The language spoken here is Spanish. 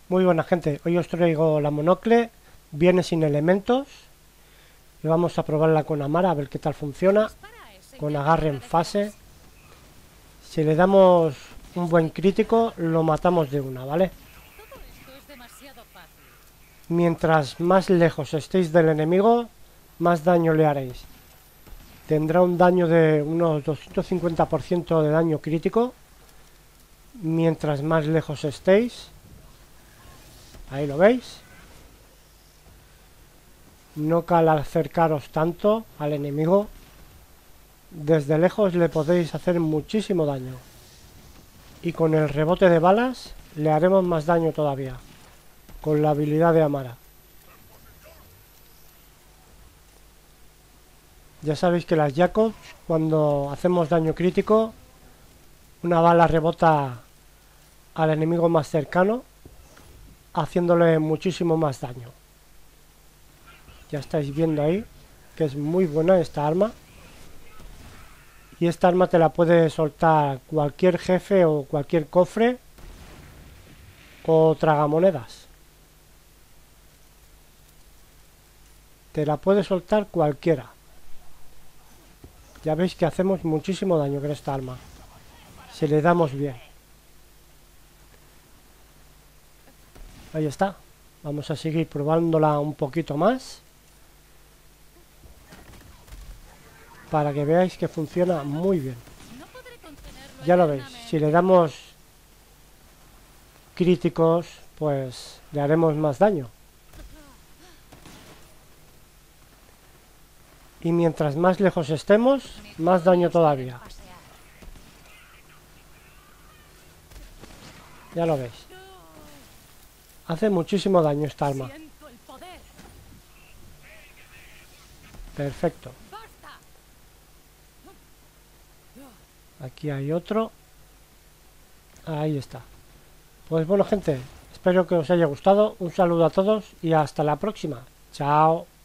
Muy buena gente, hoy os traigo la monocle, viene sin elementos y vamos a probarla con Amara a ver qué tal funciona, con agarre en fase. Si le damos un buen crítico lo matamos de una, ¿vale? Mientras más lejos estéis del enemigo, más daño le haréis. Tendrá un daño de unos 250% de daño crítico. Mientras más lejos estéis. Ahí lo veis. No cal acercaros tanto al enemigo. Desde lejos le podéis hacer muchísimo daño. Y con el rebote de balas le haremos más daño todavía. Con la habilidad de Amara. Ya sabéis que las Jacobs, cuando hacemos daño crítico, una bala rebota al enemigo más cercano, haciéndole muchísimo más daño. Ya estáis viendo ahí que es muy buena esta arma. Y esta arma te la puede soltar cualquier jefe o cualquier cofre o tragamonedas. Te la puede soltar cualquiera. Ya veis que hacemos muchísimo daño con esta arma, si le damos bien. Ahí está. Vamos a seguir probándola un poquito más, para que veáis que funciona muy bien. Ya lo veis, si le damos críticos, pues le haremos más daño. Y mientras más lejos estemos, más daño todavía. Ya lo veis. Hace muchísimo daño esta arma. Perfecto. Aquí hay otro. Ahí está. Pues bueno, gente, espero que os haya gustado. Un saludo a todos y hasta la próxima. Chao.